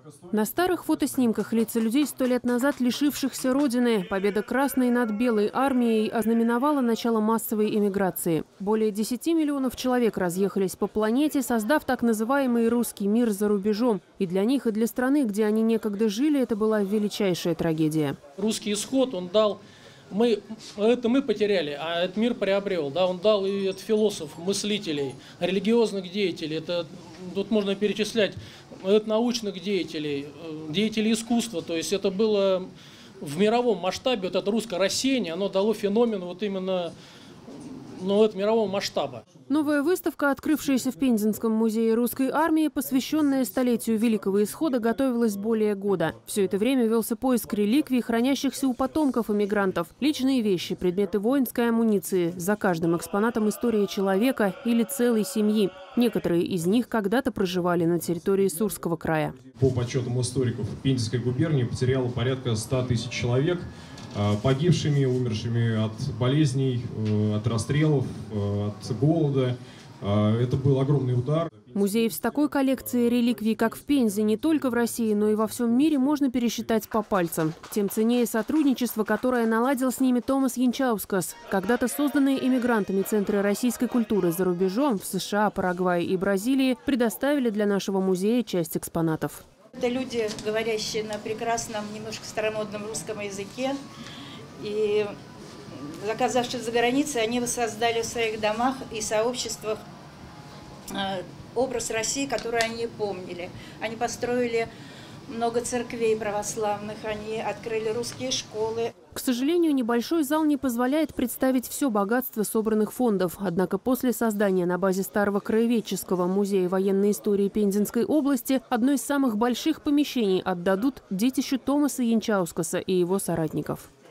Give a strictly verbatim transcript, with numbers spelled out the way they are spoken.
На старых фотоснимках лица людей сто лет назад, лишившихся родины. Победа Красной над Белой армией ознаменовала начало массовой эмиграции. Более десяти миллионов человек разъехались по планете, создав так называемый русский мир за рубежом. И для них, и для страны, где они некогда жили, это была величайшая трагедия. Русский исход, он дал... Мы, это мы потеряли, а этот мир приобрел. Да, он дал и от философов, мыслителей, религиозных деятелей. Это, тут можно перечислять от научных деятелей, деятелей искусства. То есть это было в мировом масштабе, вот это русское рассеяние, оно дало феномен вот именно ну, от мирового масштаба. Новая выставка, открывшаяся в Пензенском музее русской армии, посвященная столетию Великого Исхода, готовилась более года. Все это время велся поиск реликвий, хранящихся у потомков эмигрантов. Личные вещи, предметы воинской амуниции. За каждым экспонатом история человека или целой семьи. Некоторые из них когда-то проживали на территории Сурского края. По подсчетам историков, Пензенская губерния потеряла порядка ста тысяч человек. Погибшими, умершими от болезней, от расстрелов, от голода. Это был огромный удар. Музеев с такой коллекцией реликвий, как в Пензе, не только в России, но и во всем мире можно пересчитать по пальцам. Тем ценнее сотрудничество, которое наладил с ними Томас Янчаускас. Когда-то созданные эмигрантами центры российской культуры за рубежом в США, Парагвае и Бразилии предоставили для нашего музея часть экспонатов. Это люди, говорящие на прекрасном, немножко старомодном русском языке. И оказавшись за границей, они воссоздали в своих домах и сообществах образ России, который они помнили. Они построили много церквей православных, они открыли русские школы. К сожалению, небольшой зал не позволяет представить все богатство собранных фондов. Однако после создания на базе Старого краеведческого музея военной истории Пензенской области одно из самых больших помещений отдадут детищу Томаса Янчаускаса и его соратников.